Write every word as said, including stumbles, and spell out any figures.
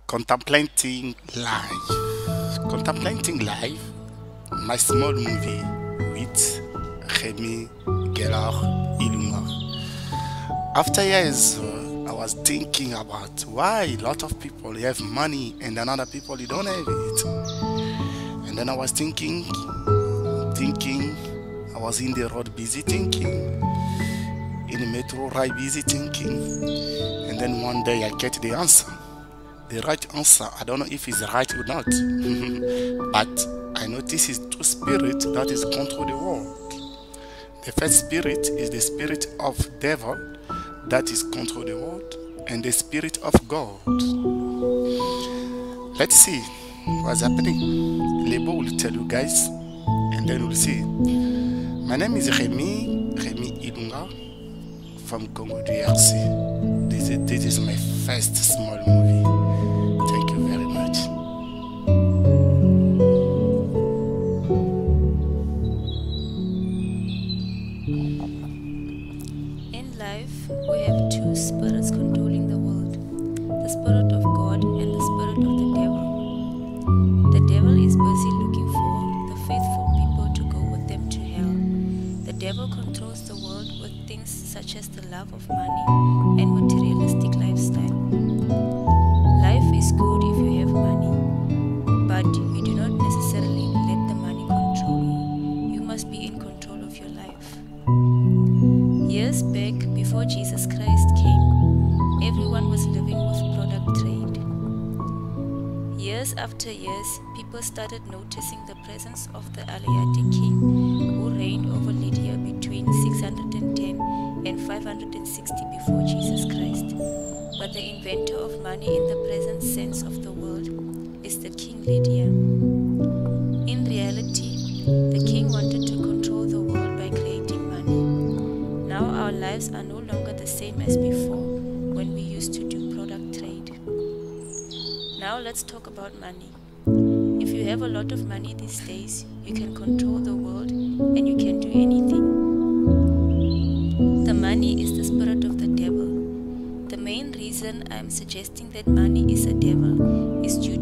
Contemplating Life. Contemplating Life, my small movie with Remy Gerard Ilunga. After years, uh, I was thinking about why a lot of people have money and another people they don't have it. And then I was thinking, thinking, I was in the road busy thinking, in the metro ride busy thinking, and then one day I get the answer. The right answer, I don't know if it's right or not, but I know this is two spirits that is control the world. The first spirit is the spirit of devil that is control the world, and the spirit of God. Let's see what's happening. Lebo will tell you guys, and then we'll see. My name is Remy, Remy Ilunga from Congo D R C. This is, this is my first small movie. Thank you very much. In life, we have two spirits controlling the world, the spirit of God and the spirit of the devil. The devil is busy looking for the faithful people to go with them to hell. The devil controls the world with things such as the love of money and materialistic lifestyle. Life is good if you have money, but you do not necessarily let the money control you. You must be in control of your life. Years back, before Jesus Christ came, everyone was living with product trade. Years after years, people started noticing the presence of the Aliyati king who reigned over Lydia between six hundred ten and five hundred sixty before Jesus Christ. But the inventor of money in the present sense of the word is the King Lydia. In reality, the king wanted to control the world by creating money. Now our lives are no longer the same as before when we used to do product trade. Now let's talk about money. If you have a lot of money these days, you can control the world and you can do anything. The money is the spirit of the devil. The main reason I am suggesting that money is a devil is due